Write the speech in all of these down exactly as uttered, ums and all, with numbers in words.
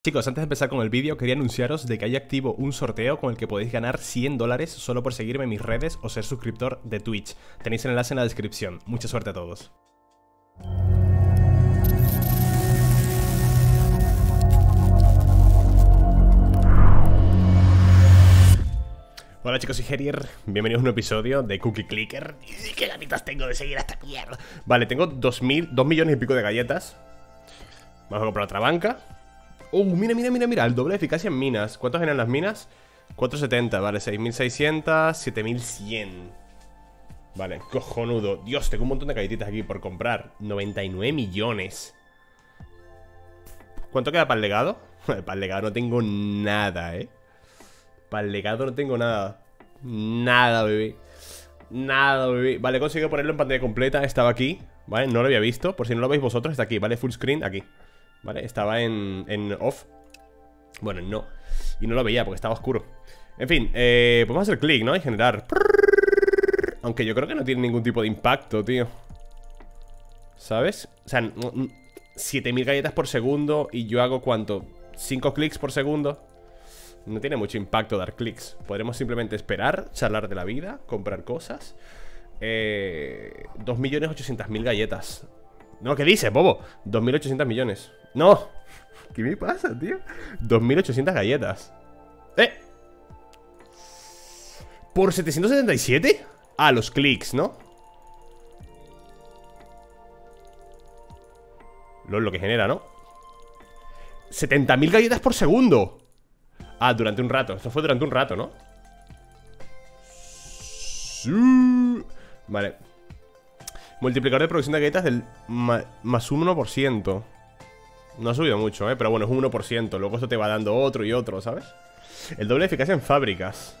Chicos, antes de empezar con el vídeo, quería anunciaros de que hay activo un sorteo con el que podéis ganar cien dólares solo por seguirme en mis redes o ser suscriptor de Twitch. Tenéis el enlace en la descripción. Mucha suerte a todos. Hola chicos, soy Herier, bienvenidos a un nuevo episodio de Cookie Clicker. ¿Y qué ganitas tengo de seguir hasta mierda? Vale, tengo dos mil, dos millones y pico de galletas. Vamos a comprar otra banca. Uh, mira, mira, mira, mira, el doble de eficacia en minas. ¿Cuántos eran las minas? cuatrocientos setenta, vale, seis mil seiscientos, siete mil cien. Vale, cojonudo. Dios, tengo un montón de galletitas aquí por comprar. noventa y nueve millones. ¿Cuánto queda para el legado? Para el legado no tengo nada, eh. Para el legado no tengo nada. Nada, bebé. Nada, bebé. Vale, he conseguido ponerlo en pantalla completa. Estaba aquí, ¿vale? No lo había visto. Por si no lo veis vosotros, está aquí, ¿vale? Full screen, aquí. Vale, estaba en, en off. Bueno, no. Y no lo veía porque estaba oscuro. En fin, eh, podemos hacer clic, ¿no? Y generar. Aunque yo creo que no tiene ningún tipo de impacto, tío. ¿Sabes? O sea, siete mil galletas por segundo. Y yo hago, ¿cuánto? cinco clics por segundo. No tiene mucho impacto dar clics. Podremos simplemente esperar, charlar de la vida, comprar cosas. eh, dos millones ochocientos mil galletas. No, ¿qué dices, bobo? dos mil ochocientos millones. No. ¿Qué me pasa, tío? dos mil ochocientas galletas. ¡Eh! ¿Por setecientos setenta y siete? Ah, los clics, ¿no? Lo, lo que genera, ¿no? setenta mil galletas por segundo. Ah, durante un rato. Esto fue durante un rato, ¿no? Sí. Vale. Multiplicador de producción de galletas del ma más un uno por ciento. No ha subido mucho, ¿eh? Pero bueno, es un uno por ciento. Luego esto te va dando otro y otro, ¿sabes? El doble de eficacia en fábricas.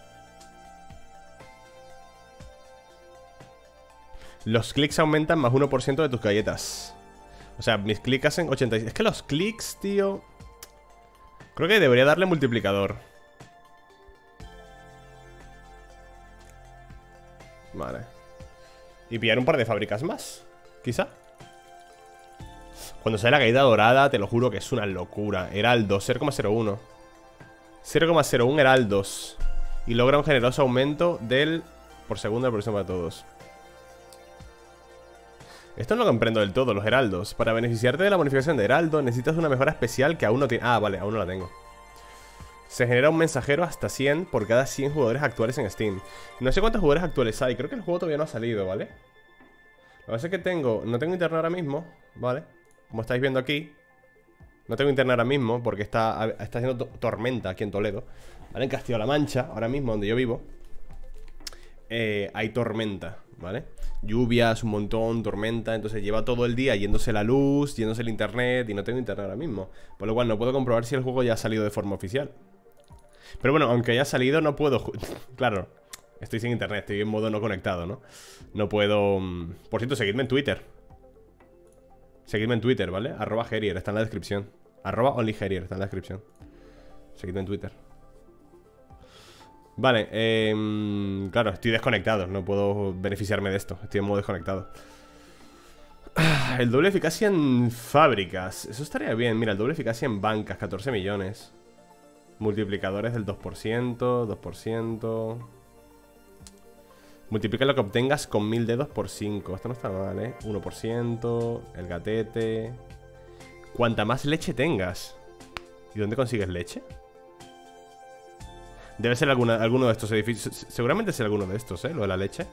Los clics aumentan más uno por ciento de tus galletas. O sea, mis clics hacen ochenta y seis. Es que los clics, tío... Creo que debería darle multiplicador. Vale. Y pillar un par de fábricas más, quizá. Cuando sale la galleta dorada, te lo juro que es una locura. Heraldos, cero coma cero uno. cero coma cero uno heraldos. Y logra un generoso aumento del... por segundo de producción para todos. Esto no lo comprendo del todo, los heraldos. Para beneficiarte de la bonificación de heraldo, necesitas una mejora especial que aún no tiene... Ah, vale, aún no la tengo. Se genera un mensajero hasta cien por cada cien jugadores actuales en Steam. No sé cuántos jugadores actuales hay. Creo que el juego todavía no ha salido, ¿vale? Lo que pasa es que tengo... No tengo internet ahora mismo, ¿vale? Como estáis viendo aquí. No tengo internet ahora mismo porque está, está haciendo to tormenta aquí en Toledo. ¿Vale? En Castilla-La Mancha, ahora mismo, donde yo vivo. Eh, hay tormenta, ¿vale? Lluvias, un montón, tormenta. Entonces lleva todo el día yéndose la luz, yéndose el internet. Y no tengo internet ahora mismo. Por lo cual no puedo comprobar si el juego ya ha salido de forma oficial. Pero bueno, aunque haya salido, no puedo... Claro, estoy sin internet, estoy en modo no conectado, ¿no? No puedo... Por cierto, seguidme en Twitter. Seguidme en Twitter, ¿vale? Arroba Herier, está en la descripción. Arroba OnlyHerier, está en la descripción. Seguidme en Twitter. Vale, eh, claro, estoy desconectado. No puedo beneficiarme de esto. Estoy en modo desconectado. ah, El doble eficacia en fábricas. Eso estaría bien. Mira, el doble eficacia en bancas, catorce millones. Multiplicadores del dos por ciento, dos por ciento. Multiplica lo que obtengas con mil dedos por cinco. Esto no está mal, ¿eh? uno por ciento. El gatete. Cuanta más leche tengas. ¿Y dónde consigues leche? Debe ser alguna, alguno de estos edificios. Seguramente sea alguno de estos, ¿eh? Lo de la leche.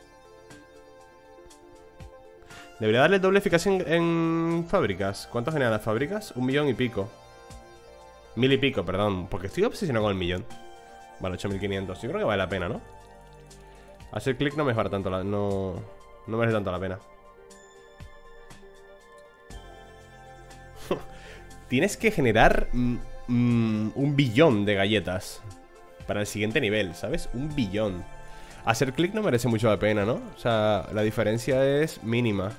Debería darle doble eficacia en, en fábricas. ¿Cuánto generan las fábricas? Un millón y pico. Mil y pico, perdón. Porque estoy obsesionado con el millón. Vale, ocho mil quinientos. Yo creo que vale la pena, ¿no? Hacer clic no mejora tanto la... No, no merece tanto la pena. Tienes que generar mm, mm, un billón de galletas para el siguiente nivel, ¿sabes? Un billón. Hacer clic no merece mucho la pena, ¿no? O sea, la diferencia es mínima.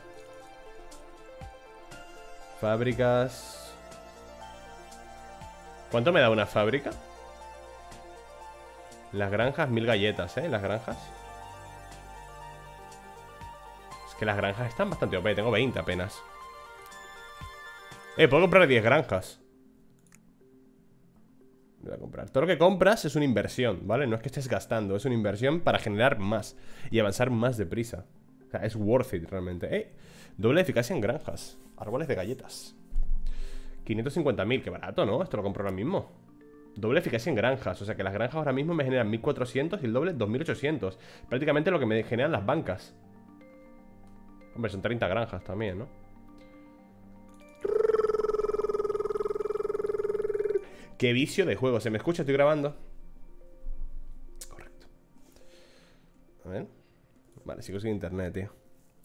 Fábricas. ¿Cuánto me da una fábrica? Las granjas, mil galletas, ¿eh? Las granjas. Es que las granjas están bastante O P. Tengo veinte apenas. Eh, puedo comprar diez granjas. Voy a comprar. Todo lo que compras es una inversión, ¿vale? No es que estés gastando, es una inversión para generar más y avanzar más deprisa. O sea, es worth it realmente. ¡Eh! Doble eficacia en granjas. Árboles de galletas. quinientos cincuenta mil, qué barato, ¿no? Esto lo compro ahora mismo. Doble eficacia en granjas. O sea que las granjas ahora mismo me generan mil cuatrocientos y el doble dos mil ochocientos. Prácticamente lo que me generan las bancas. Hombre, son treinta granjas también, ¿no? Qué vicio de juego. ¿Se me escucha? Estoy grabando. Correcto. A ver. Vale, sigo sin internet, tío.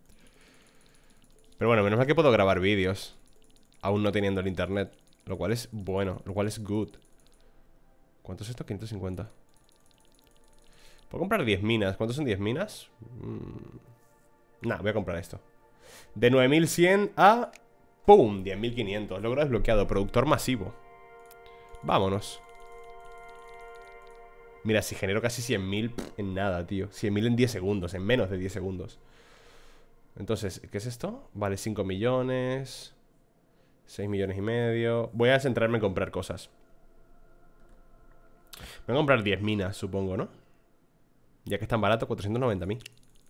Pero bueno, menos mal que puedo grabar vídeos aún no teniendo el internet. Lo cual es bueno, lo cual es good. ¿Cuánto es esto? quinientos cincuenta. Puedo comprar diez minas. ¿Cuántos son diez minas? Mm. Nah, voy a comprar esto. De nueve mil cien a... ¡Pum! diez mil quinientos. Logro desbloqueado. Productor masivo. Vámonos. Mira, si genero casi cien mil en nada, tío. cien mil en diez segundos, en menos de diez segundos. Entonces, ¿qué es esto? Vale, cinco millones. seis millones y medio. Voy a centrarme en comprar cosas. Voy a comprar diez minas, supongo, ¿no? Ya que es tan barato, cuatrocientos noventa mil.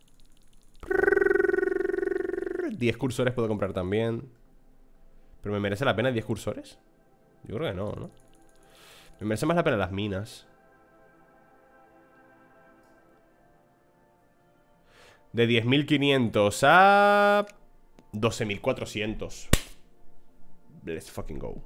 diez cursores puedo comprar también. ¿Pero me merece la pena diez cursores? Yo creo que no, ¿no? Me merece más la pena las minas. De diez mil quinientos a... doce mil cuatrocientos. Let's fucking go.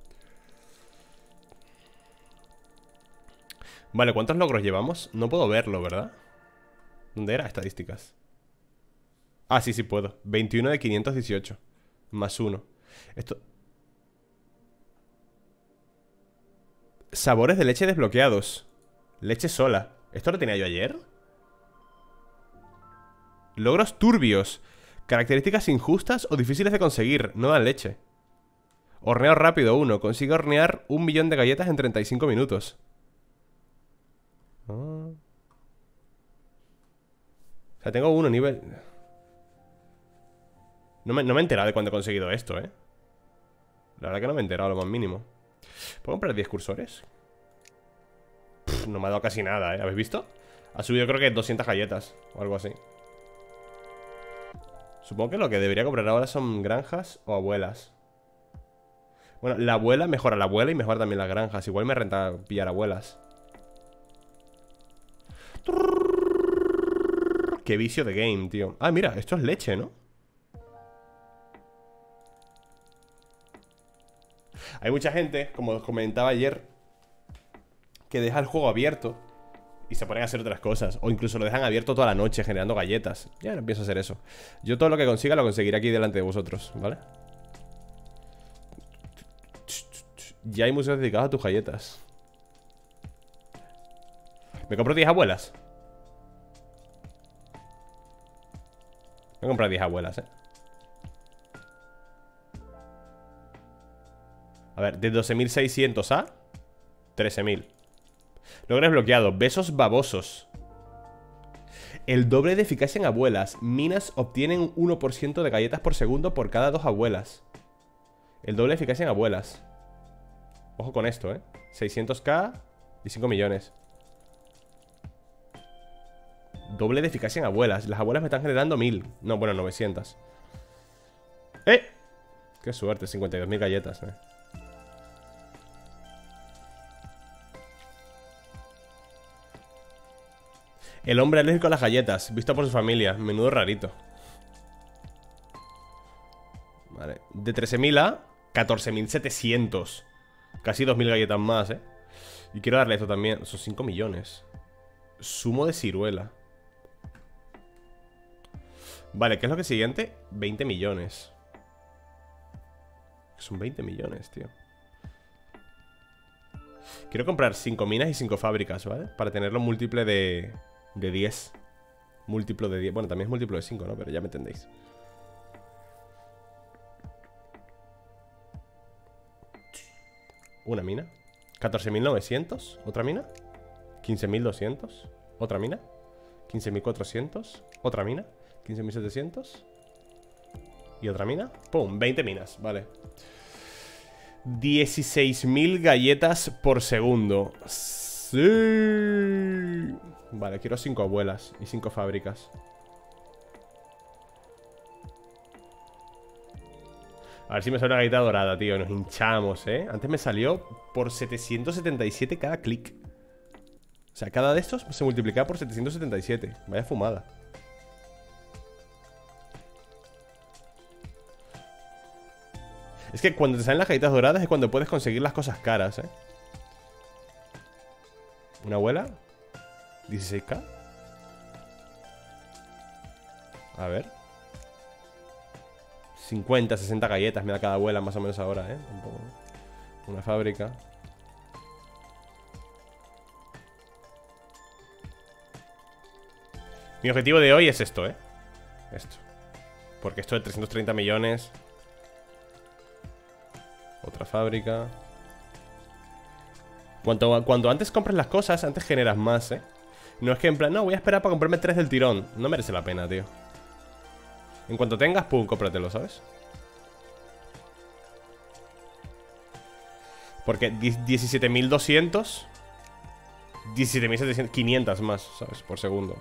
Vale, ¿cuántos logros llevamos? No puedo verlo, ¿verdad? ¿Dónde era? Estadísticas. Ah, sí, sí puedo. veintiuno de quinientos dieciocho. Más uno. Esto... Sabores de leche desbloqueados. Leche sola. ¿Esto lo tenía yo ayer? Logros turbios. Características injustas o difíciles de conseguir. No dan leche. Horneo rápido uno. Consigue hornear un millón de galletas en treinta y cinco minutos. Ah. O sea, tengo uno nivel... No me, no me he enterado de cuándo he conseguido esto, ¿eh? La verdad que no me he enterado lo más mínimo. ¿Puedo comprar diez cursores? Pff, no me ha dado casi nada, ¿eh? ¿Habéis visto? Ha subido creo que doscientas galletas o algo así. Supongo que lo que debería comprar ahora son granjas o abuelas. Bueno, la abuela mejora la abuela y mejora también las granjas. Igual me renta pillar abuelas. Qué vicio de game, tío. Ah, mira, esto es leche, ¿no? Hay mucha gente, como os comentaba ayer, que deja el juego abierto y se ponen a hacer otras cosas. O incluso lo dejan abierto toda la noche generando galletas. Ya no pienso hacer eso. Yo todo lo que consiga lo conseguiré aquí delante de vosotros, ¿vale? Ya hay museos dedicados a tus galletas. ¿Me compro diez abuelas? Voy a comprar diez abuelas, eh. A ver, de doce mil seiscientos a trece mil. Logro desbloqueado. Besos babosos. El doble de eficacia en abuelas. Minas obtienen uno por ciento de galletas por segundo por cada dos abuelas. El doble de eficacia en abuelas. Ojo con esto, eh. seiscientos k y cinco millones. Doble de eficacia en abuelas. Las abuelas me están generando mil. No, bueno, novecientos. ¡Eh! Qué suerte, cincuenta y dos mil galletas, eh. El hombre alérgico a las galletas, visto por su familia. Menudo rarito. Vale, de trece mil a catorce mil setecientos. Casi dos mil galletas más, eh. Y quiero darle esto también. Son cinco millones. Zumo de ciruela. Vale, ¿qué es lo que es siguiente? veinte millones. Son veinte millones, tío. Quiero comprar cinco minas y cinco fábricas, ¿vale? Para tenerlo múltiple de... de diez. Múltiplo de diez. Bueno, también es múltiplo de cinco, ¿no? Pero ya me entendéis. Una mina. catorce mil novecientos. Otra mina. quince mil doscientos. Otra mina. quince mil cuatrocientos. Otra mina. quince mil setecientos. Y otra mina. ¡Pum! veinte minas, vale. dieciséis mil galletas por segundo. Sí. Vale, quiero cinco abuelas y cinco fábricas. A ver si me sale una galleta dorada, tío. Nos hinchamos, ¿eh? Antes me salió por setecientos setenta y siete cada clic. O sea, cada de estos se multiplicaba por setecientos setenta y siete. Vaya fumada. Es que cuando te salen las galletas doradas es cuando puedes conseguir las cosas caras, ¿eh? ¿Una abuela? ¿dieciséis K? A ver. cincuenta, sesenta galletas me da cada abuela más o menos ahora, ¿eh? Tampoco. Una fábrica. Mi objetivo de hoy es esto, ¿eh? Esto. Porque esto de trescientos treinta millones... Otra fábrica. Cuanto, cuanto antes compres las cosas, antes generas más, ¿eh? No es que en plan, no, voy a esperar para comprarme tres del tirón. No merece la pena, tío. En cuanto tengas, pum, cómpratelo, ¿sabes? Porque diecisiete mil doscientos diecisiete mil setecientos, quinientas más, ¿sabes? Por segundo.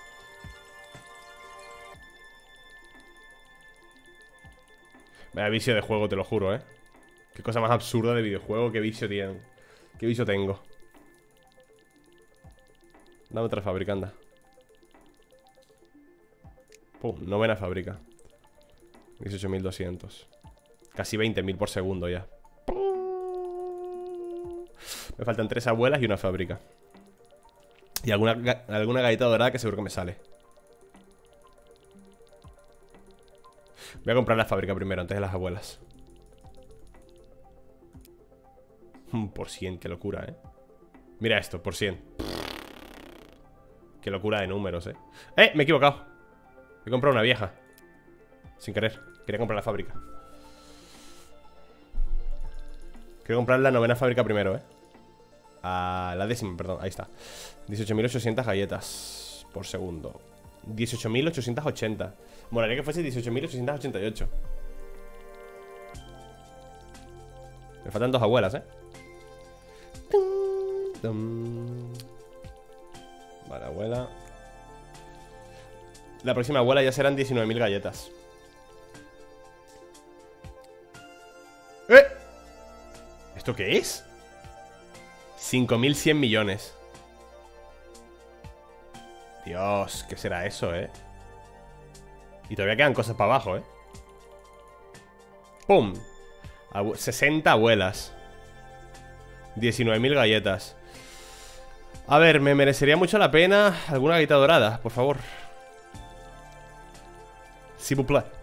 Vaya vicio de juego, te lo juro, ¿eh? Qué cosa más absurda de videojuego. Qué vicio tienen. Qué vicio tengo. Dame otra fábrica, anda. Pum, novena fábrica. dieciocho mil doscientos. Casi veinte mil por segundo ya. Me faltan tres abuelas y una fábrica. Y alguna, alguna galleta dorada que seguro que me sale. Voy a comprar la fábrica primero, antes de las abuelas. Por cien, qué locura, ¿eh? Mira esto, por cien. Qué locura de números, ¿eh? ¡Eh! Me he equivocado. He comprado una vieja. Sin querer. Quería comprar la fábrica. Quiero comprar la novena fábrica primero, ¿eh? Ah, la décima, perdón, ahí está. dieciocho mil ochocientas galletas por segundo. dieciocho mil ochocientos ochenta. Molaría que fuese dieciocho mil ochocientos ochenta y ocho. Me faltan dos abuelas, ¿eh? Vale, abuela. La próxima abuela ya serán diecinueve mil galletas. ¡Eh! ¿Esto qué es? cinco mil cien millones. Dios, ¿qué será eso, eh? Y todavía quedan cosas para abajo, eh. ¡Pum! Abu- sesenta abuelas. diecinueve mil galletas. A ver, me merecería mucho la pena alguna galleta dorada, por favor. S'il vous plaît.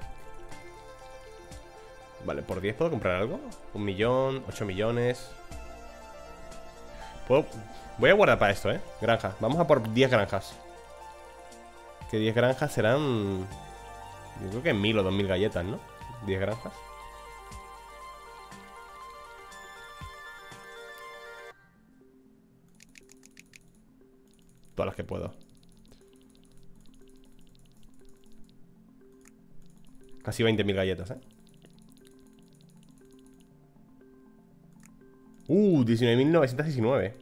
Vale, ¿por diez puedo comprar algo? Un millón, ocho millones. ¿Puedo? Voy a guardar para esto, eh. Granja, vamos a por diez granjas. Que diez granjas serán... Yo creo que mil o dos mil galletas, ¿no? diez granjas. Todas las que puedo. Casi veinte mil galletas, ¿eh? Uh, diecinueve mil novecientos diecinueve.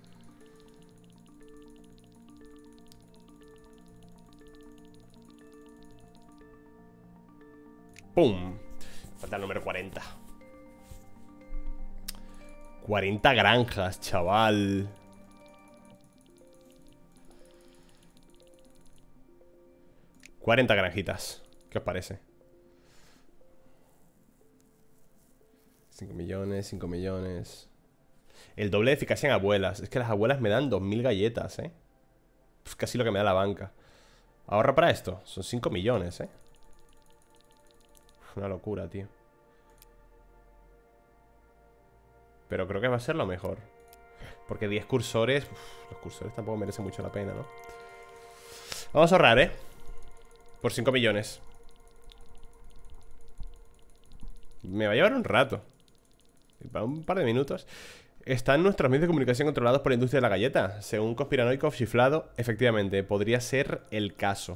¡Pum! Falta el número cuarenta. cuarenta granjas, chaval. cuarenta granjitas. ¿Qué os parece? cinco millones, cinco millones. El doble de eficacia en abuelas. Es que las abuelas me dan dos mil galletas, ¿eh? Es casi lo que me da la banca. Ahorra para esto. Son cinco millones, ¿eh? Una locura, tío. Pero creo que va a ser lo mejor. Porque diez cursores... Uf, los cursores tampoco merecen mucho la pena, ¿no? Vamos a ahorrar, ¿eh? Por cinco millones. Me va a llevar un rato. Para un par de minutos. ¿Están nuestros medios de comunicación controlados por la industria de la galleta? Según Conspiranoico chiflado, efectivamente, podría ser el caso.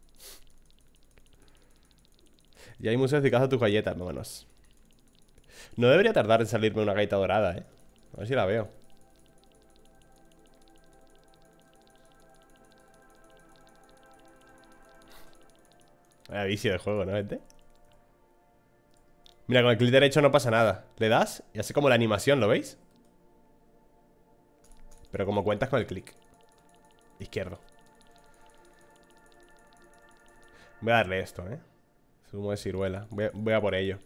Ya hay museos dedicados a tus galletas, vámonos. No debería tardar en salirme una gaita dorada, eh. A ver si la veo. Vaya vicio de juego, ¿no, gente? Mira, con el clic derecho no pasa nada. Le das y hace como la animación, ¿lo veis? Pero como cuentas con el clic izquierdo. Voy a darle esto, ¿eh? Zumo de ciruela. Voy a, voy a por ello.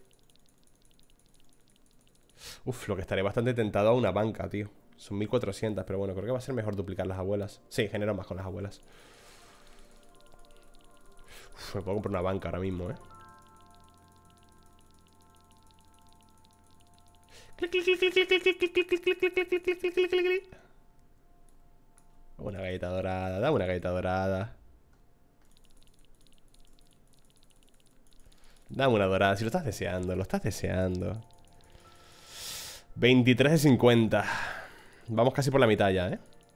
Uf, lo que estaré bastante tentado a una banca, tío. Son mil cuatrocientos, pero bueno, creo que va a ser mejor duplicar las abuelas. Sí, genero más con las abuelas. Uf, me puedo comprar una banca ahora mismo, ¿eh? Una galleta dorada, dame una galleta dorada. Dame una dorada, si lo estás deseando, lo estás deseando. veintitrés de cincuenta. Vamos casi por la mitad ya, ¿eh?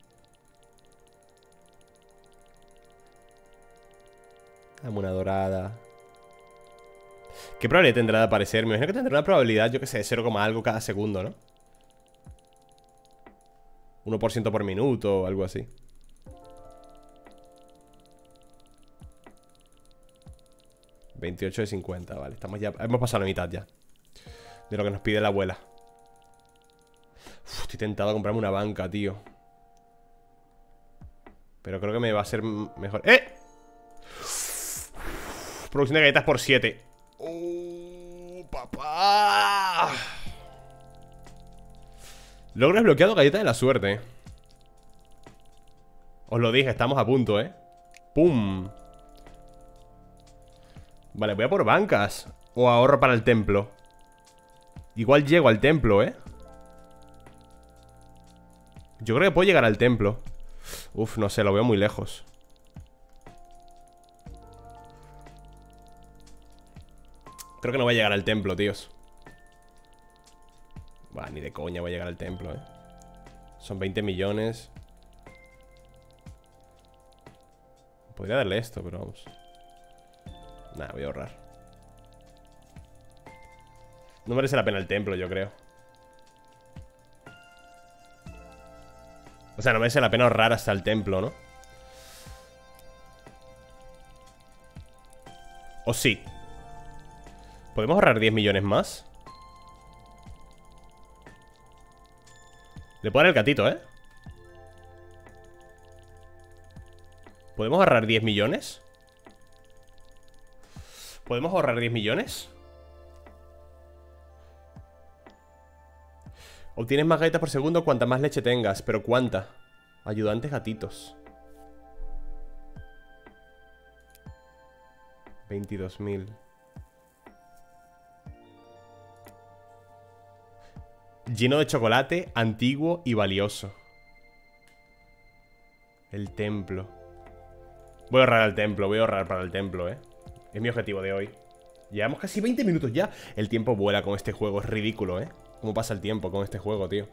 Dame una dorada. ¿Qué probabilidad tendrá de aparecer? Me imagino que tendrá una probabilidad, yo que sé, de cero, algo cada segundo, ¿no? uno por ciento por minuto o algo así. veintiocho de cincuenta, vale. Estamos ya, hemos pasado la mitad ya de lo que nos pide la abuela. Uf, estoy tentado a comprarme una banca, tío. Pero creo que me va a ser mejor. ¡Eh! Producción de galletas por siete. ¡Oh, papá! Logro desbloqueado galleta de la suerte. Os lo dije, estamos a punto, ¿eh? ¡Pum! Vale, voy a por bancas. O ahorro para el templo. Igual llego al templo, ¿eh? Yo creo que puedo llegar al templo. Uf, no sé, lo veo muy lejos. Creo que no voy a llegar al templo, tíos. Bah, ni de coña voy a llegar al templo, eh. Son veinte millones. Podría darle esto, pero vamos. Nah, voy a ahorrar. No merece la pena el templo, yo creo. O sea, no merece la pena ahorrar hasta el templo, ¿no? ¿O sí? ¿Podemos ahorrar diez millones más? Le puedo dar el gatito, ¿eh? ¿Podemos ahorrar diez millones? ¿Podemos ahorrar diez millones? Obtienes más galletas por segundo cuanta más leche tengas. ¿Pero cuánta? Ayudantes gatitos. veintidós mil. Lleno de chocolate, antiguo y valioso. El templo. Voy a ahorrar al templo, voy a ahorrar para el templo, eh. Es mi objetivo de hoy. Llevamos casi veinte minutos ya. El tiempo vuela con este juego, es ridículo, eh. ¿Cómo pasa el tiempo con este juego, tío?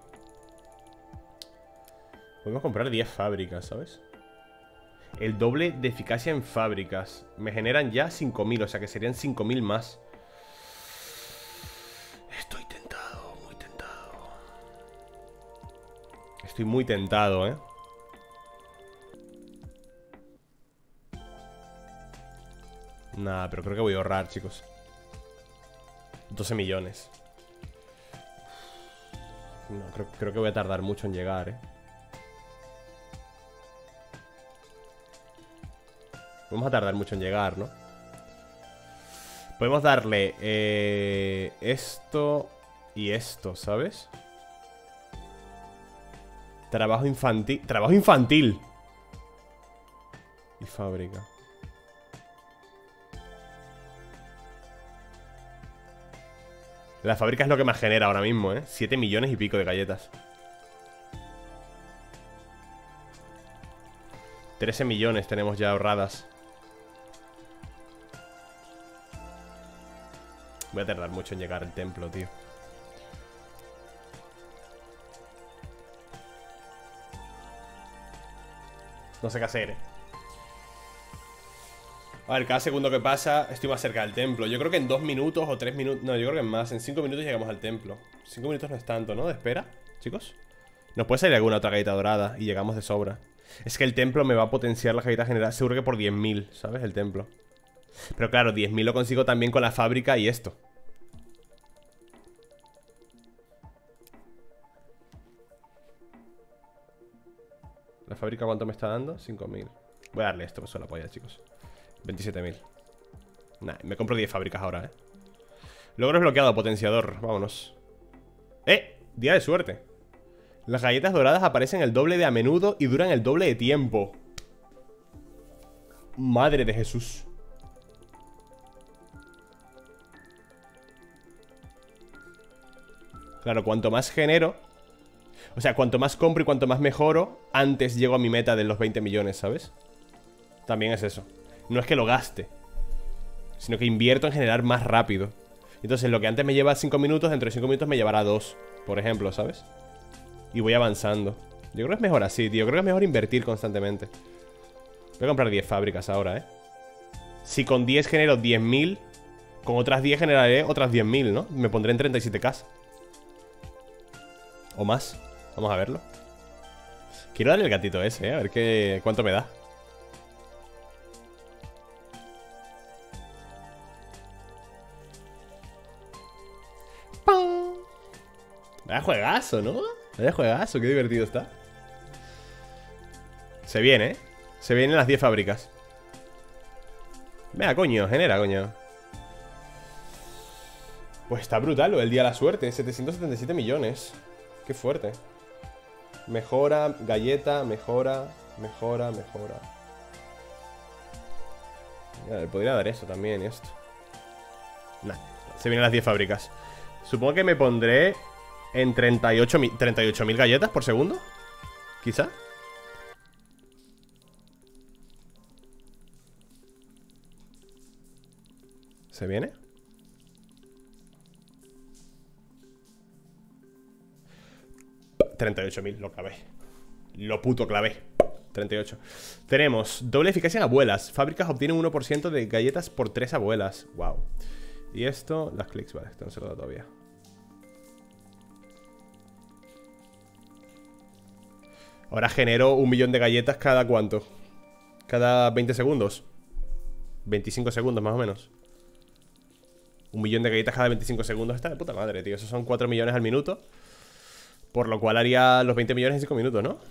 Podemos comprar diez fábricas, ¿sabes? El doble de eficacia en fábricas. Me generan ya cinco mil, o sea que serían cinco mil más. Estoy tentado, muy tentado. Estoy muy tentado, ¿eh? Nada, pero creo que voy a ahorrar, chicos. doce millones. No, creo, creo que voy a tardar mucho en llegar, ¿eh? Vamos a tardar mucho en llegar, ¿no? Podemos darle eh, esto y esto, ¿sabes? Trabajo infantil. Trabajo infantil. Y fábrica. La fábrica es lo que más genera ahora mismo, ¿eh? siete millones y pico de galletas. trece millones tenemos ya ahorradas. Voy a tardar mucho en llegar al templo, tío. No sé qué hacer, ¿eh? A ver, cada segundo que pasa estoy más cerca del templo. Yo creo que en dos minutos o tres minutos... No, yo creo que en más. En cinco minutos llegamos al templo. Cinco minutos no es tanto, ¿no? De espera, chicos. Nos puede salir alguna otra galleta dorada y llegamos de sobra. Es que el templo me va a potenciar la galleta general. Seguro que por diez mil, ¿sabes? El templo. Pero claro, diez mil lo consigo también con la fábrica y esto. ¿La fábrica cuánto me está dando? cinco mil. Voy a darle esto, me suena la polla, chicos. veintisiete mil. Nah, me compro diez fábricas ahora, eh. Logro desbloqueado, potenciador. Vámonos. ¡Eh! Día de suerte. Las galletas doradas aparecen el doble de a menudo y duran el doble de tiempo. Madre de Jesús. Claro, cuanto más genero, o sea, cuanto más compro y cuanto más mejoro, antes llego a mi meta de los veinte millones, ¿sabes? También es eso. No es que lo gaste, sino que invierto en generar más rápido. Entonces lo que antes me lleva cinco minutos, dentro de cinco minutos me llevará dos, por ejemplo, ¿sabes? Y voy avanzando. Yo creo que es mejor así, tío. Creo que es mejor invertir constantemente. Voy a comprar diez fábricas ahora, ¿eh? Si con diez genero diez mil, con otras diez generaré otras diez mil, ¿no? Me pondré en treinta y siete K. O más. Vamos a verlo. Quiero darle el gatito ese, ¿eh? A ver qué, cuánto me da. ¡Pum! Vaya juegazo, ¿no? Vaya juegazo, qué divertido está. Se viene, ¿eh? Se vienen las diez fábricas. Venga, coño, genera, coño. Pues está brutal lo del día de la suerte. setecientos setenta y siete millones. Qué fuerte. Mejora, galleta, mejora, mejora, mejora. Mira, le podría dar eso también, esto. Nah, se vienen las diez fábricas. Supongo que me pondré en treinta y ocho mil galletas por segundo. Quizá. ¿Se viene? treinta y ocho mil, lo clavé. Lo puto clavé. treinta y ocho. Tenemos doble eficacia en abuelas. Fábricas obtienen uno por ciento de galletas por tres abuelas. Wow. Y esto, las clics, vale, esto no se lo da todavía. Ahora genero un millón de galletas cada cuánto. Cada veinte segundos. veinticinco segundos más o menos. Un millón de galletas cada veinticinco segundos. Está de puta madre, tío. Esos son cuatro millones al minuto. Por lo cual haría los veinte millones en cinco minutos, ¿no?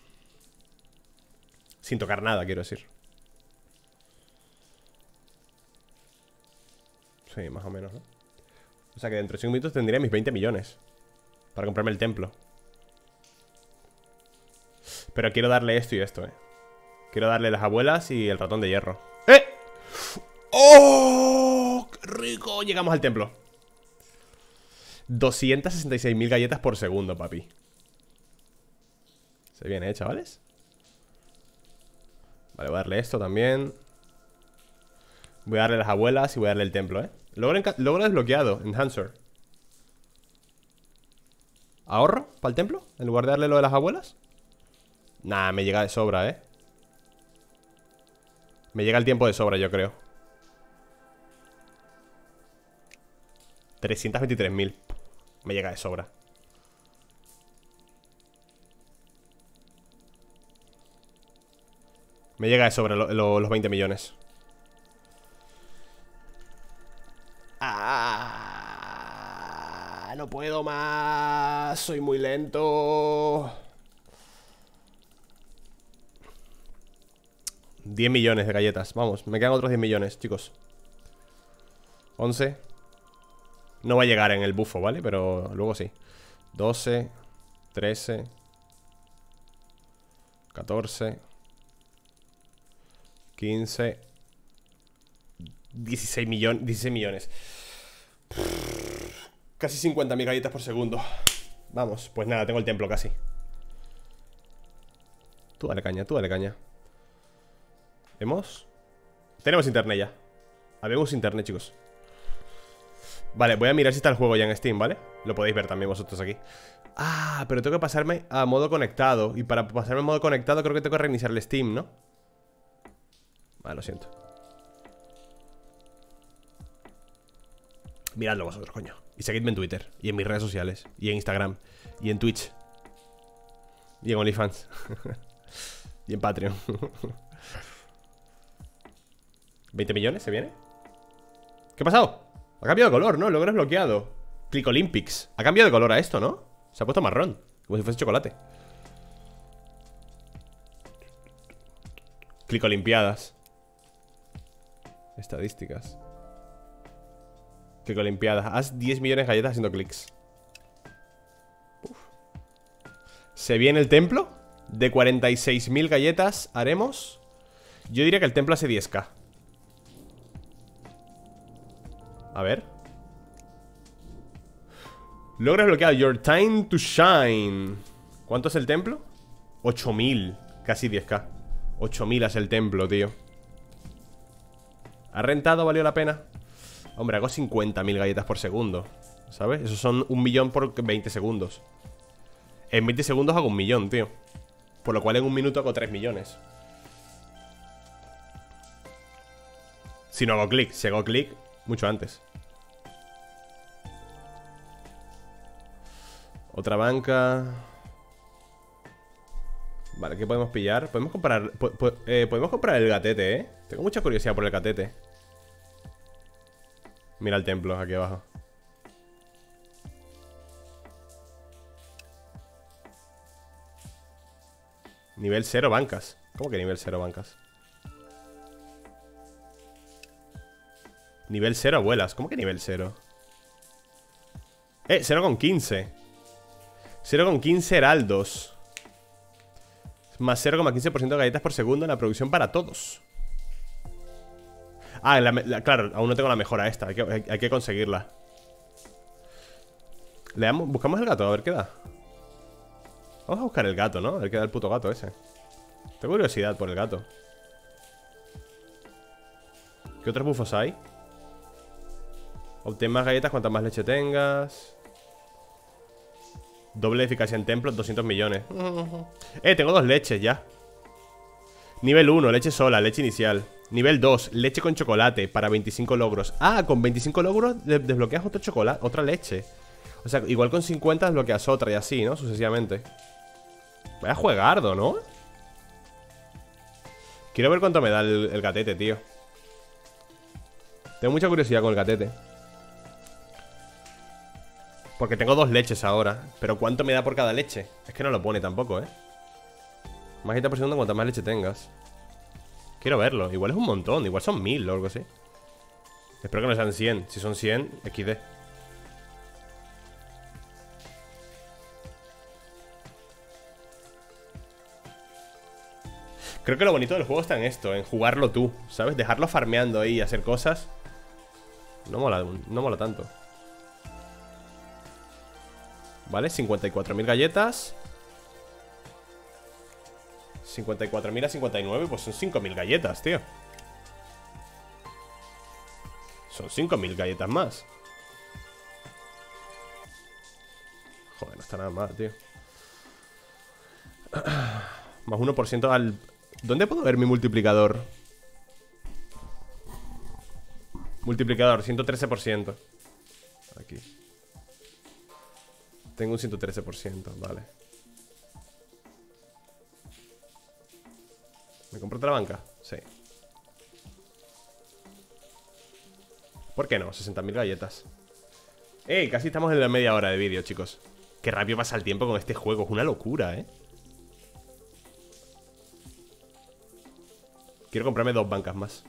Sin tocar nada, quiero decir. Sí, más o menos, ¿no? O sea que dentro de cinco minutos tendría mis veinte millones para comprarme el templo. Pero quiero darle esto y esto, eh. Quiero darle las abuelas y el ratón de hierro. ¡Eh! ¡Oh! ¡Qué rico! Llegamos al templo. doscientas sesenta y seis mil galletas por segundo, papi. Se viene, ¿eh, chavales? Vale, voy a darle esto también. Voy a darle las abuelas y voy a darle el templo, ¿eh? Logro, logro desbloqueado, Enhancer. ¿Ahorro para el templo? En lugar de darle lo de las abuelas. Nah, me llega de sobra, ¿eh? Me llega el tiempo de sobra, yo creo. trescientos veintitrés mil. Me llega de sobra. Me llega de sobra lo, lo, los veinte millones. Ah, no puedo más. Soy muy lento. diez millones de galletas. Vamos, me quedan otros diez millones, chicos. once. No va a llegar en el bufo, ¿vale? Pero luego sí. doce, trece, catorce, quince, dieciséis millones. dieciséis millones. Casi cincuenta mil galletas por segundo. Vamos, pues nada, tengo el templo casi. Tú dale caña, tú dale caña. ¿Vemos? Tenemos internet ya. Habemos internet, chicos. Vale, voy a mirar si está el juego ya en Steam, ¿vale? Lo podéis ver también vosotros aquí. Ah, pero tengo que pasarme a modo conectado. Y para pasarme a modo conectado creo que tengo que reiniciar el Steam, ¿no? Vale, lo siento. Miradlo vosotros, coño. Y seguidme en Twitter, y en mis redes sociales, y en Instagram, y en Twitch, y en OnlyFans. Y en Patreon. ¿veinte millones se viene? ¿Qué ha pasado? Ha cambiado de color, ¿no? El logro es bloqueado. Click Olympics. Ha cambiado de color a esto, ¿no? Se ha puesto marrón, como si fuese chocolate. Click Olimpiadas. Estadísticas. Click Olimpiadas. Haz diez millones de galletas haciendo clics. Uf. ¿Se viene el templo? De cuarenta y seis mil galletas haremos. Yo diría que el templo hace diez k. A ver. Logro desbloqueado. Your time to shine. ¿Cuánto es el templo? ocho mil. Casi diez k. ocho mil es el templo, tío. ¿Ha rentado? ¿Valió la pena? Hombre, hago cincuenta mil galletas por segundo, ¿sabes? Esos son un millón por veinte segundos. En veinte segundos hago un millón, tío. Por lo cual en un minuto hago tres millones. Si no hago clic. Si hago clic, mucho antes. Otra banca. Vale, ¿qué podemos pillar? Podemos comprar po po eh, Podemos comprar el gatete, ¿eh? Tengo mucha curiosidad por el gatete. Mira el templo aquí abajo. Nivel cero bancas. ¿Cómo que nivel cero bancas? Nivel cero abuelas. ¿Cómo que nivel cero? Eh, cero coma quince. cero coma quince heraldos. Más cero coma quince por ciento de galletas por segundo en la producción para todos. Ah, la, la, claro, aún no tengo la mejora esta. Hay que, hay, hay que conseguirla. Le damos, buscamos el gato, a ver qué da. Vamos a buscar el gato, ¿no? A ver qué da el puto gato ese. Tengo curiosidad por el gato. ¿Qué otros bufos hay? Obtén más galletas cuantas más leche tengas. Doble eficacia en templos, doscientos millones. Eh, tengo dos leches ya. Nivel uno, leche sola, leche inicial. Nivel dos, leche con chocolate para veinticinco logros. Ah, con veinticinco logros de desbloqueas otro chocolate, otra leche. O sea, igual con cincuenta desbloqueas otra y así, ¿no? Sucesivamente. Vaya juegardo, ¿no? Quiero ver cuánto me da el, el gatete, tío. Tengo mucha curiosidad con el gatete. Porque tengo dos leches ahora. Pero ¿cuánto me da por cada leche? Es que no lo pone tampoco, ¿eh? Más galletas por segundo cuantas más leche tengas. Quiero verlo. Igual es un montón. Igual son mil o algo así. Espero que no sean cien. Si son cien, equis de. Creo que lo bonito del juego está en esto, en jugarlo tú, ¿sabes? Dejarlo farmeando ahí y hacer cosas. No mola, no mola tanto. Vale, cincuenta y cuatro mil galletas. cincuenta y cuatro mil a cincuenta y nueve, pues son cinco mil galletas, tío. Son cinco mil galletas más. Joder, no está nada mal, tío. Más uno por ciento al... ¿Dónde puedo ver mi multiplicador? Multiplicador, ciento trece por ciento. Aquí. Tengo un ciento trece por ciento, vale. ¿Me compro otra banca? Sí. ¿Por qué no? sesenta mil galletas. ¡Ey! Casi estamos en la media hora de vídeo, chicos. Qué rápido pasa el tiempo con este juego. Es una locura, ¿eh? Quiero comprarme dos bancas más.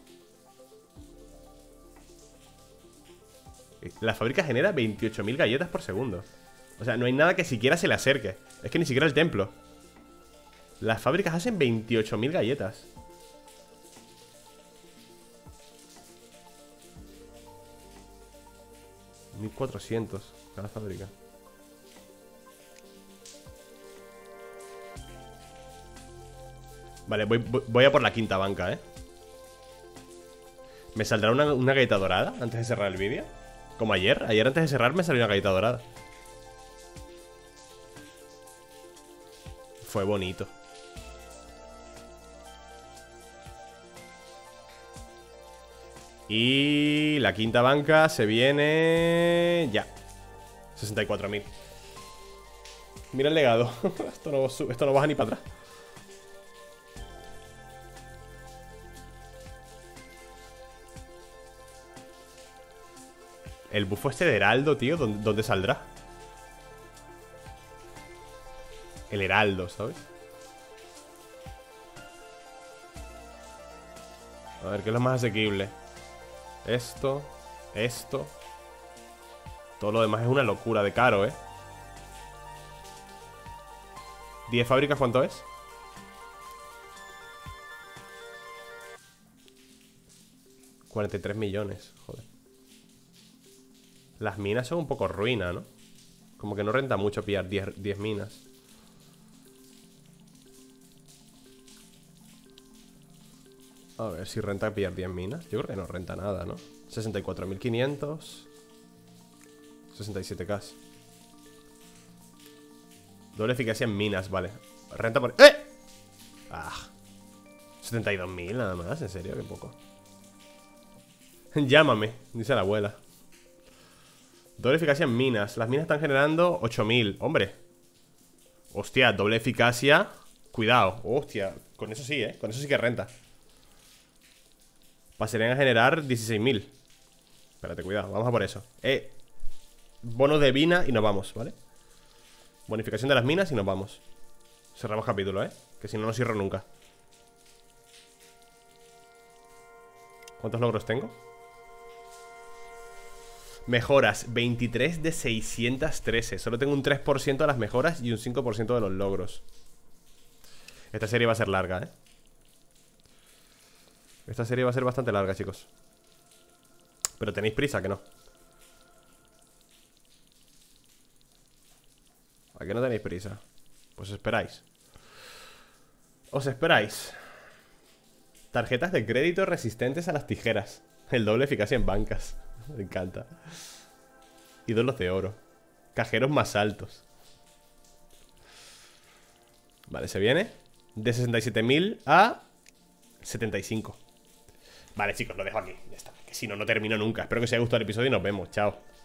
La fábrica genera veintiocho mil galletas por segundo. O sea, no hay nada que siquiera se le acerque. Es que ni siquiera el templo. Las fábricas hacen veintiocho mil galletas. mil cuatrocientos cada fábrica. Vale, voy, voy a por la quinta banca, ¿eh? ¿Me saldrá una, una galleta dorada antes de cerrar el vídeo? Como ayer. Ayer antes de cerrar me salió una galleta dorada. Fue bonito. Y la quinta banca se viene... ya, sesenta y cuatro mil. Mira el legado. Esto no, esto no baja ni para atrás. El bufo este de Heraldo, tío, ¿dónde, dónde saldrá? El Heraldo, ¿sabes? A ver, ¿qué es lo más asequible? Esto, esto. Todo lo demás es una locura de caro, ¿eh? ¿diez fábricas cuánto es? cuarenta y tres millones, joder. Las minas son un poco ruina, ¿no? Como que no renta mucho pillar diez minas. A ver si renta pillar diez minas. Yo creo que no renta nada, ¿no? sesenta y cuatro mil quinientos. sesenta y siete K. Doble eficacia en minas, vale. Renta por... ¡Eh! Ah, setenta y dos mil nada más, en serio, qué poco. Llámame, dice la abuela. Doble eficacia en minas. Las minas están generando ocho mil. Hombre. Hostia, doble eficacia. Cuidado, hostia. Con eso sí, eh, con eso sí que renta. Pasarían a generar dieciséis mil. Espérate, cuidado, vamos a por eso. Eh, bono de mina y nos vamos, ¿vale? Bonificación de las minas y nos vamos. Cerramos capítulo, ¿eh? Que si no, no cierro nunca. ¿Cuántos logros tengo? Mejoras, veintitrés de seiscientos trece. Solo tengo un tres por ciento de las mejoras y un cinco por ciento de los logros. Esta serie va a ser larga, ¿eh? Esta serie va a ser bastante larga, chicos. Pero tenéis prisa, ¿que no? ¿A qué no tenéis prisa? Pues esperáis. Os esperáis. Tarjetas de crédito resistentes a las tijeras. El doble eficacia en bancas. Me encanta. Ídolos de oro. Cajeros más altos. Vale, se viene de sesenta y siete mil a setenta y cinco. Vale, chicos, lo dejo aquí. Ya está. Que si no, no termino nunca. Espero que os haya gustado el episodio y nos vemos. Chao.